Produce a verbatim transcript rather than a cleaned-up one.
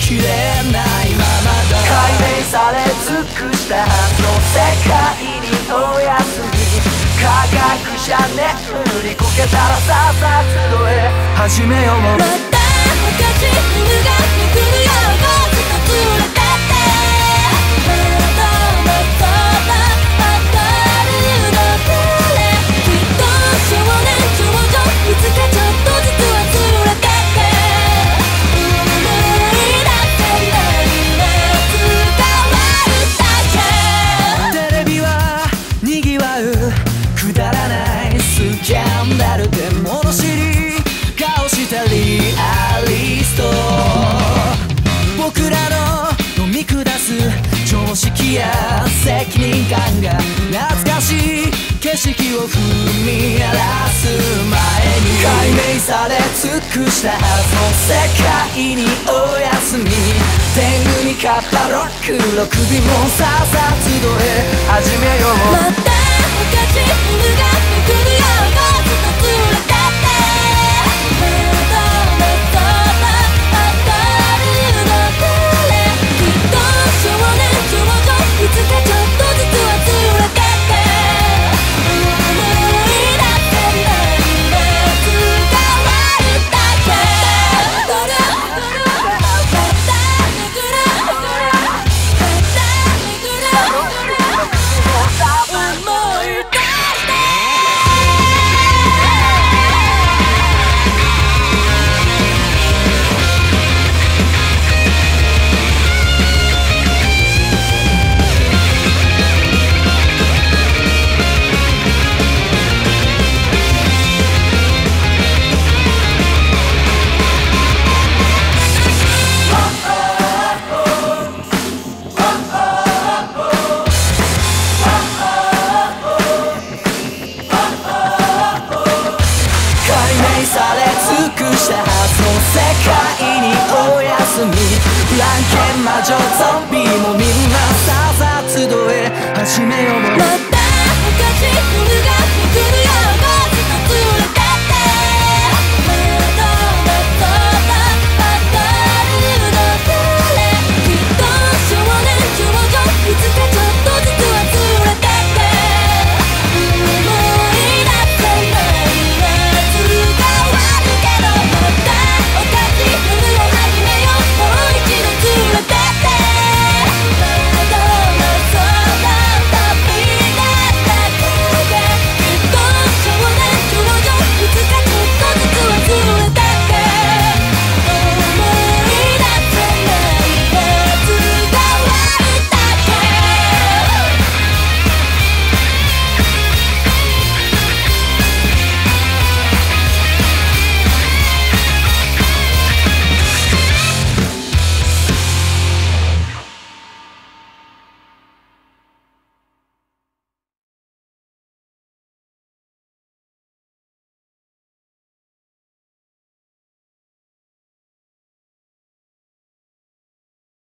きれないままだ。解明され尽くしたはずの世界におやすみ。科学者ね振りこけたらさっさ集え始めよう。 またおかしい犬がめくるよ。ゴースト連れてってまだまだ当たるのこれ。きっと少年少女いつかちょっとずつ忘れてって思い出せない夏が終わるだけ。 テレビはにぎわうくだらないスキャンダルで物知り顔したリアリスト。僕らの飲み下す常識や責任感が懐かしい景色を踏み荒らす前に解明され尽くしたはずの世界におやすみ。天狗に勝ったロックの首もさっさ集え始めよう。 またおかしい犬がめくるよ。ゴースト連れてってまだまだ当たるのこれ。きっと少年少女いつかちょっとずつ忘れてって思い出せない夏が終わるだけ。また巡るまた巡るまた巡る思い出してされ尽くしたはずの世界におやすみ。フランケン魔女ゾンビもみんなさっさ集え始めよう。